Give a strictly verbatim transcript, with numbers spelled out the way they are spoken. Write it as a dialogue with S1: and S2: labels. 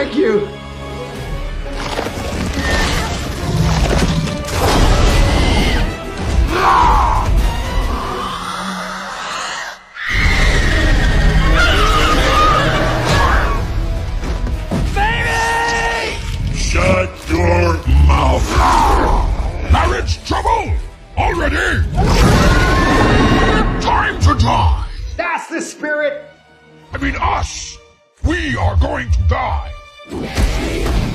S1: Thank you!
S2: Shut your mouth! Marriage trouble! Already? Time to die!
S1: That's the spirit!
S2: I mean us! We are going to die!